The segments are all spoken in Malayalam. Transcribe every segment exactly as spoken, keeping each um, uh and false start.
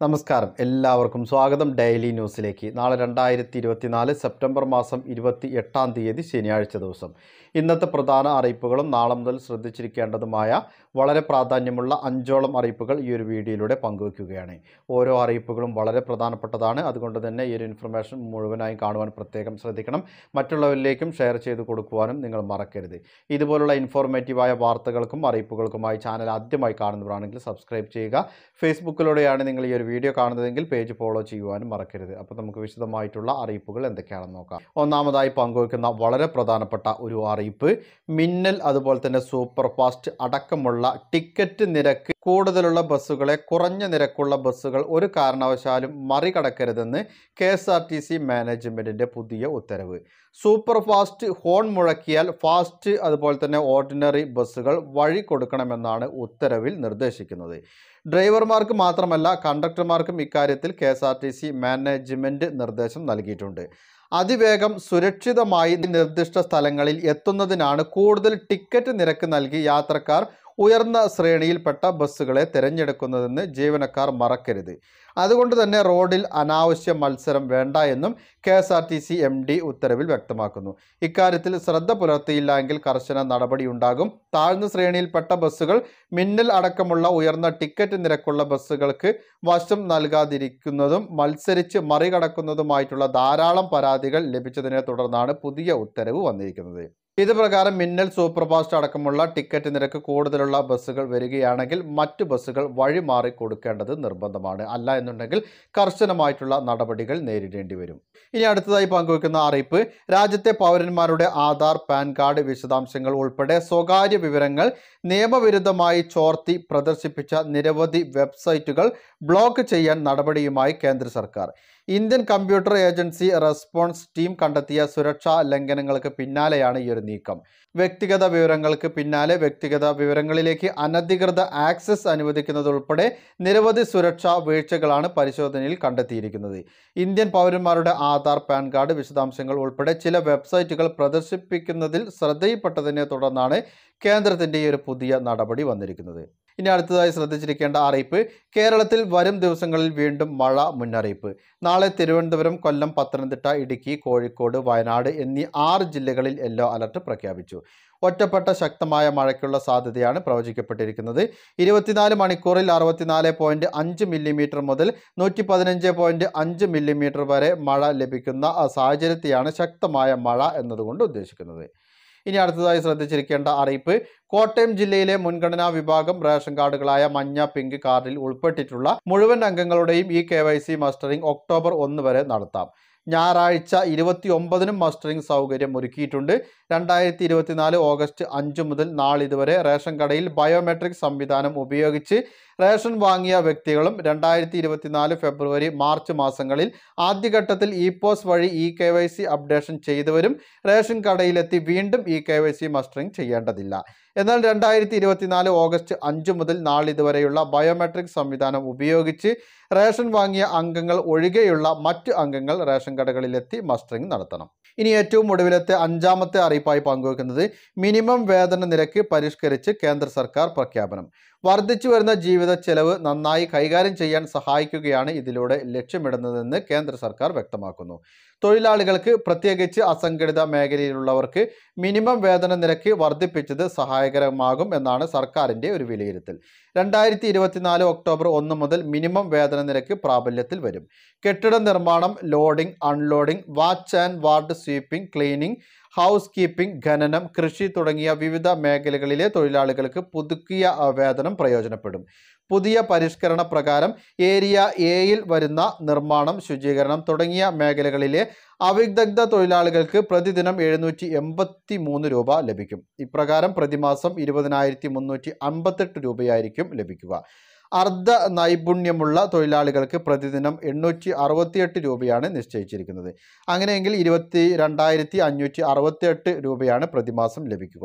നമസ്കാരം, എല്ലാവർക്കും സ്വാഗതം ഡെയിലി ന്യൂസിലേക്ക്. നാളെ രണ്ടായിരത്തി ഇരുപത്തിനാല് സെപ്റ്റംബർ മാസം ഇരുപത്തി എട്ടാം തീയതി ശനിയാഴ്ച ദിവസം. ഇന്നത്തെ പ്രധാന അറിയിപ്പുകളും നാളെ മുതൽ ശ്രദ്ധിച്ചിരിക്കേണ്ടതുമായ വളരെ പ്രാധാന്യമുള്ള അഞ്ചോളം അറിയിപ്പുകൾ ഈ ഒരു വീഡിയോയിലൂടെ പങ്കുവയ്ക്കുകയാണ്. ഓരോ അറിയിപ്പുകളും വളരെ പ്രധാനപ്പെട്ടതാണ്. അതുകൊണ്ട് തന്നെ ഈ ഒരു ഇൻഫർമേഷൻ മുഴുവനായും കാണുവാൻ പ്രത്യേകം ശ്രദ്ധിക്കണം. മറ്റുള്ളവരിലേക്കും ഷെയർ ചെയ്ത് കൊടുക്കുവാനും നിങ്ങൾ മറക്കരുത്. ഇതുപോലുള്ള ഇൻഫോർമേറ്റീവായ വാർത്തകൾക്കും അറിയിപ്പുകൾക്കുമായി ചാനൽ ആദ്യമായി കാണുന്നവരാണെങ്കിൽ സബ്സ്ക്രൈബ് ചെയ്യുക. ഫേസ്ബുക്കിലൂടെയാണ് നിങ്ങൾ ഈ ഒരു വീഡിയോ കാണുന്നതെങ്കിൽ പേജ് ഫോളോ ചെയ്യുവാനും മറക്കരുത്. അപ്പോൾ നമുക്ക് വിശദമായിട്ടുള്ള അറിയിപ്പുകൾ എന്തൊക്കെയാണെന്ന് നോക്കാം. ഒന്നാമതായി പങ്കുവയ്ക്കുന്ന വളരെ പ്രധാനപ്പെട്ട ഒരു അറിയിപ്പ്, മിന്നൽ അതുപോലെ തന്നെ സൂപ്പർ ഫാസ്റ്റ് അടക്കമുള്ള ടിക്കറ്റ് നിരക്ക് കൂടുതലുള്ള ബസ്സുകളെ കുറഞ്ഞ നിരക്കുള്ള ബസ്സുകൾ ഒരു കാരണവശാലും മറികടക്കരുതെന്ന് K S R T C മാനേജ്മെൻറ്റിൻ്റെ പുതിയ ഉത്തരവ്. സൂപ്പർ ഫാസ്റ്റ് ഹോൺ മുഴക്കിയാൽ ഫാസ്റ്റ് അതുപോലെ തന്നെ ഓർഡിനറി ബസ്സുകൾ വഴി കൊടുക്കണമെന്നാണ് ഉത്തരവിൽ നിർദ്ദേശിക്കുന്നത്. ഡ്രൈവർമാർക്ക് മാത്രമല്ല കണ്ടക്ടർമാർക്കും ഇക്കാര്യത്തിൽ K S R T C management നിർദ്ദേശം നൽകിയിട്ടുണ്ട്. അതിവേഗം സുരക്ഷിതമായി നിർദ്ദിഷ്ട സ്ഥലങ്ങളിൽ എത്തുന്നതിനാണ് കൂടുതൽ ടിക്കറ്റ് നിരക്ക് നൽകി യാത്രക്കാർ ഉയർന്ന ശ്രേണിയിൽപ്പെട്ട ബസ്സുകളെ തിരഞ്ഞെടുക്കുന്നതെന്ന് ജീവനക്കാർ മറക്കരുത്. അതുകൊണ്ട് തന്നെ റോഡിൽ അനാവശ്യ മത്സരം വേണ്ട എന്നും K S R T C M D ഉത്തരവിൽ വ്യക്തമാക്കുന്നു. ഇക്കാര്യത്തിൽ ശ്രദ്ധ പുലർത്തിയില്ല എങ്കിൽ കർശന നടപടിയുണ്ടാകും. താഴ്ന്ന ശ്രേണിയിൽപ്പെട്ട ബസ്സുകൾ മിന്നൽ അടക്കമുള്ള ഉയർന്ന ടിക്കറ്റ് നിരക്കുള്ള ബസ്സുകൾക്ക് വശം നൽകാതിരിക്കുന്നതും മത്സരിച്ച് മറികടക്കുന്നതുമായിട്ടുള്ള ധാരാളം പരാതികൾ ലഭിച്ചതിനെ തുടർന്നാണ് പുതിയ ഉത്തരവ് വന്നിരിക്കുന്നത്. ഇത് പ്രകാരം മിന്നൽ സൂപ്പർ ഫാസ്റ്റ് അടക്കമുള്ള ടിക്കറ്റ് നിരക്ക് കൂടുതലുള്ള ബസ്സുകൾ വരികയാണെങ്കിൽ മറ്റു ബസ്സുകൾ വഴിമാറി കൊടുക്കേണ്ടത് നിർബന്ധമാണ്. അല്ല എന്നുണ്ടെങ്കിൽ കർശനമായിട്ടുള്ള നടപടികൾ നേരിടേണ്ടി വരും. ഇനി അടുത്തതായി പങ്കുവയ്ക്കുന്ന അറിയിപ്പ്, രാജ്യത്തെ പൗരന്മാരുടെ ആധാർ, പാൻ കാർഡ് വിശദാംശങ്ങൾ ഉൾപ്പെടെ സ്വകാര്യ വിവരങ്ങൾ നിയമവിരുദ്ധമായി ചോർത്തി പ്രദർശിപ്പിച്ച നിരവധി വെബ്സൈറ്റുകൾ ബ്ലോക്ക് ചെയ്യാൻ നടപടിയുമായി കേന്ദ്ര സർക്കാർ. Indian computer agency response team കണ്ടെത്തിയ സുരക്ഷാ ലംഘനങ്ങൾക്ക് പിന്നാലെയാണ് ഈ ഒരു നീക്കം. വ്യക്തിഗത വിവരങ്ങൾക്ക് പിന്നാലെ വ്യക്തിഗത വിവരങ്ങളിലേക്ക് അനധികൃത ആക്സസ് അനുവദിക്കുന്നതുൾപ്പെടെ നിരവധി സുരക്ഷാ വീഴ്ചകളാണ് പരിശോധനയിൽ കണ്ടെത്തിയിരിക്കുന്നത്. ഇന്ത്യൻ പൗരന്മാരുടെ ആധാർ, പാൻ കാർഡ് വിശദാംശങ്ങൾ ഉൾപ്പെടെ ചില വെബ്സൈറ്റുകൾ പ്രദർശിപ്പിക്കുന്നതിൽ ശ്രദ്ധയിൽപ്പെട്ടതിനെ തുടർന്നാണ് കേന്ദ്രത്തിൻ്റെ ഈ ഒരു പുതിയ നടപടി വന്നിരിക്കുന്നത്. ഇനി അടുത്തതായി ശ്രദ്ധിച്ചിരിക്കേണ്ട അറിയിപ്പ്, കേരളത്തിൽ വരും ദിവസങ്ങളിൽ വീണ്ടും മഴ മുന്നറിയിപ്പ്. നാളെ തിരുവനന്തപുരം, കൊല്ലം, പത്തനംതിട്ട, ഇടുക്കി, കോഴിക്കോട്, വയനാട് എന്നീ ആറ് ജില്ലകളിൽ യെല്ലോ അലർട്ട് പ്രഖ്യാപിച്ചു. ഒറ്റപ്പെട്ട ശക്തമായ മഴയ്ക്കുള്ള സാധ്യതയാണ് പ്രവചിക്കപ്പെട്ടിരിക്കുന്നത്. ഇരുപത്തിനാല് മണിക്കൂറിൽ അറുപത്തിനാല് പോയിൻറ്റ് അഞ്ച് മില്ലിമീറ്റർ മുതൽ നൂറ്റി പതിനഞ്ച് പോയിൻറ്റ് അഞ്ച് മില്ലിമീറ്റർ വരെ മഴ ലഭിക്കുന്ന സാഹചര്യത്തെയാണ് ശക്തമായ മഴ എന്നതുകൊണ്ട് ഉദ്ദേശിക്കുന്നത്. ഇനി അടുത്തതായി ശ്രദ്ധിച്ചിരിക്കേണ്ട അറിയിപ്പ്, കോട്ടയം ജില്ലയിലെ മുൻഗണനാ വിഭാഗം റേഷൻ കാർഡുകളായ മഞ്ഞ, പിങ്ക് കാർഡിൽ ഉൾപ്പെട്ടിട്ടുള്ള മുഴുവൻ അംഗങ്ങളുടെയും ഈ K Y C mustering October ഒന്ന് വരെ നടത്താം. ഞായറാഴ്ച ഇരുപത്തി ഒമ്പതിനും മസ്റ്ററിംഗ് സൗകര്യം ഒരുക്കിയിട്ടുണ്ട്. രണ്ടായിരത്തി ഇരുപത്തിനാല് ഓഗസ്റ്റ് അഞ്ച് മുതൽ നാളിതുവരെ റേഷൻ കടയിൽ ബയോമെട്രിക് സംവിധാനം ഉപയോഗിച്ച് റേഷൻ വാങ്ങിയ വ്യക്തികളും രണ്ടായിരത്തി ഇരുപത്തിനാല് ഫെബ്രുവരി മാർച്ച് മാസങ്ങളിൽ ആദ്യഘട്ടത്തിൽ ഇ പോസ് വഴി e K Y C updation ചെയ്തവരും റേഷൻ കടയിലെത്തി വീണ്ടും e K Y C mustering ചെയ്യേണ്ടതില്ല. എന്നാൽ രണ്ടായിരത്തി ഇരുപത്തിനാല് ഓഗസ്റ്റ് അഞ്ച് മുതൽ നാളിതുവരെയുള്ള ബയോമെട്രിക് സംവിധാനം ഉപയോഗിച്ച് റേഷൻ വാങ്ങിയ അംഗങ്ങൾ ഒഴികെയുള്ള മറ്റ് അംഗങ്ങൾ റേഷൻ കടകളിലെത്തി മസ്റ്ററിംഗ് നടത്തണം. ഇനി ഏറ്റവും ഒടുവിലത്തെ അഞ്ചാമത്തെ അറിയിപ്പായി പങ്കുവെക്കുന്നത്, മിനിമം വേതന നിരക്ക് പരിഷ്കരിച്ച് കേന്ദ്ര സർക്കാർ പ്രഖ്യാപനം. വർദ്ധിച്ചു വരുന്ന ജീവിത ചെലവ് നന്നായി കൈകാര്യം ചെയ്യാൻ സഹായിക്കുകയാണ് ഇതിലൂടെ ലക്ഷ്യമിടുന്നതെന്ന് കേന്ദ്ര സർക്കാർ വ്യക്തമാക്കുന്നു. തൊഴിലാളികൾക്ക്, പ്രത്യേകിച്ച് അസംഘടിത മേഖലയിലുള്ളവർക്ക് മിനിമം വേതന നിരക്ക് വർദ്ധിപ്പിച്ചത് സഹായകരമാകും എന്നാണ് സർക്കാരിൻ്റെ ഒരു വിലയിരുത്തൽ. രണ്ടായിരത്തി ഇരുപത്തിനാല് ഒക്ടോബർ ഒന്ന് മുതൽ മിനിമം വേതന നിരക്ക് പ്രാബല്യത്തിൽ വരും. കെട്ടിട നിർമ്മാണം, loading, unloading, watch and ward sweeping, cleaning, housekeeping, ഖനനം, കൃഷി തുടങ്ങിയ വിവിധ മേഖലകളിലെ തൊഴിലാളികൾക്ക് പുതുക്കിയ വേതനം പ്രയോജനപ്പെടും. പുതിയ പരിഷ്കരണ പ്രകാരം ഏരിയ എയിൽ വരുന്ന നിർമ്മാണം, ശുചീകരണം തുടങ്ങിയ മേഖലകളിലെ അവിദഗ്ധ തൊഴിലാളികൾക്ക് പ്രതിദിനം എഴുന്നൂറ്റി എൺപത്തി മൂന്ന് രൂപ ലഭിക്കും. ഇപ്രകാരം പ്രതിമാസം ഇരുപതിനായിരത്തി മുന്നൂറ്റി അൻപത്തെട്ട് രൂപയായിരിക്കും ലഭിക്കുക. അർദ്ധ നൈപുണ്യമുള്ള തൊഴിലാളികൾക്ക് പ്രതിദിനം എണ്ണൂറ്റി അറുപത്തിയെട്ട് രൂപയാണ് നിശ്ചയിച്ചിരിക്കുന്നത്. അങ്ങനെയെങ്കിൽ ഇരുപത്തി രണ്ടായിരത്തി അഞ്ഞൂറ്റി അറുപത്തിയെട്ട് രൂപയാണ് പ്രതിമാസം ലഭിക്കുക.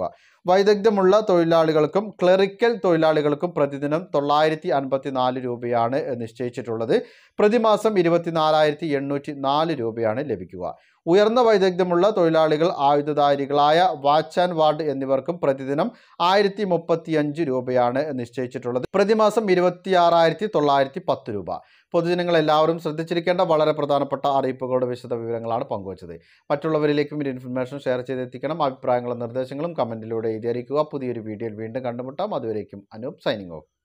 വൈദഗ്ധ്യമുള്ള തൊഴിലാളികൾക്കും ക്ലറിക്കൽ തൊഴിലാളികൾക്കും പ്രതിദിനം തൊള്ളായിരത്തി അൻപത്തി നാല് രൂപയാണ് നിശ്ചയിച്ചിട്ടുള്ളത്. പ്രതിമാസം ഇരുപത്തിനാലായിരത്തി എണ്ണൂറ്റി നാല് രൂപയാണ് ലഭിക്കുക. ഉയർന്ന വൈദഗ്ധ്യമുള്ള തൊഴിലാളികൾ, ആയുധധാരികളായ വാച്ച് ആൻഡ് വാർഡ് എന്നിവർക്കും പ്രതിദിനം ആയിരത്തി മുപ്പത്തി അഞ്ച് രൂപയാണ് നിശ്ചയിച്ചിട്ടുള്ളത്. പ്രതിമാസം ഇരുപത്തി ആറായിരത്തി തൊള്ളായിരത്തി പത്ത് രൂപ. പൊതുജനങ്ങൾ എല്ലാവരും ശ്രദ്ധിച്ചിരിക്കേണ്ട വളരെ പ്രധാനപ്പെട്ട അറിയിപ്പുകളുടെ വിശദ വിവരങ്ങളാണ് പങ്കുവച്ചത്. മറ്റുള്ളവരിലേക്കും ഈ ഇൻഫർമേഷൻ ഷെയർ ചെയ്തെത്തിക്കണം. അഭിപ്രായങ്ങളും നിർദ്ദേശങ്ങളും കമന്റിലൂടെ എഴുതി അറിയിക്കുക. പുതിയൊരു വീഡിയോയിൽ വീണ്ടും കണ്ടുമുട്ടാം. അതുവരേക്കും അനൂപ് സൈനിങ് ഓഫ്.